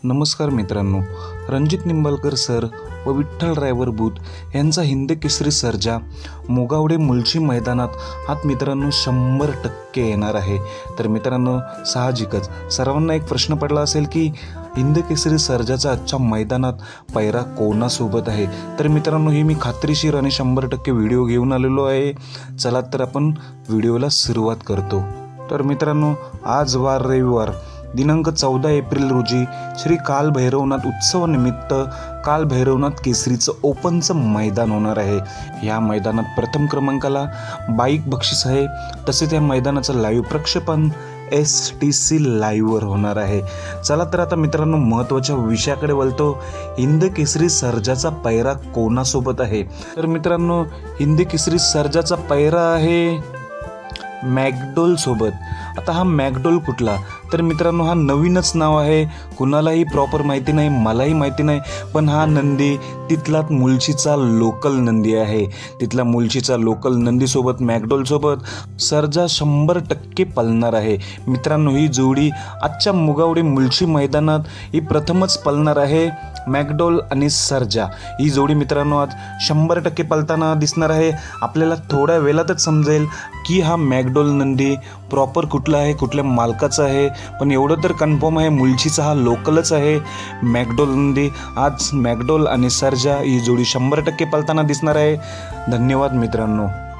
नमस्कार मित्रांनो, रणजित निंबाळकर सर व विठ्ठल ड्रायव्हर बूथ यांचा हिंद केसरी सर्जा मोगावडे मुलशी मैदानात हात मित्रांनो 100% येणार आहे। तर मित्रांनो साहजिकच सर्वांना एक प्रश्न पडला असेल की हिंद केसरी सर्जाचा आजच्या मैदानात पैरा कोणासोबत आहे। तर मित्रांनो ही मी खात्रीशीर आणि 100% व्हिडिओ घेऊन आलेलो आहे। चला तर आपण व्हिडिओला सुरुवात करतो। तर मित्रांनो आज वार रविवार दिनांक 14 एप्रिल रोजी श्री कालभैरवनाथ उत्सवानिमित्त कालभैरवनाथ केसरीचं ओपनचं मैदान होणार आहे। या मैदानात प्रथम क्रमांकाला बाईक बक्षीस आहे। तसेच या मैदानाचं लाईव्ह प्रक्षेपण STC लाईव्हवर होणार आहे। चला तर आता मित्रांनो महत्त्वाच्या विषयाकडे वळतो। हिंद केसरी सर्जाचा पैरा कोणासोबत आहे। तर मित्रांनो हिंद केसरी सर्जाचा पैरा आहे मॅकडोल सोबत। आता हा मॅकडोल कुठला, तर मित्रांनो हा नवीनच नाव आहे, कुणालाही प्रॉपर माहिती नाही, मलाही माहिती नाही, पण हा नंदी तिथला मुलशीचा लोकल नंदी आहे। तिथला मुलशीचा लोकल नंदीसोबत मॅकडोलसोबत सर्जा 100% पळणार आहे। मित्रांनो ही जोडी आजच्या मोगावडे मुलशी मैदानात ही प्रथमच पळणार आहे। मॅकडोल आणि सर्जा ही जोडी मित्रांनो आज 100% पळताना दिसणार आहे। आपल्याला थोड्या वेळातच समजेल की हा मॅकडोल नंदी प्रॉपर कुठला आहे, कुठल्या मालकाचा आहे, पण एवढं तर कन्फर्म आहे मुलशीचा हा लोकलच आहे। मॅकडोल नंदी आज मॅकडोल आणि सर्जा ही जोडी 100% पळताना दिसणार आहे। धन्यवाद मित्रांनो।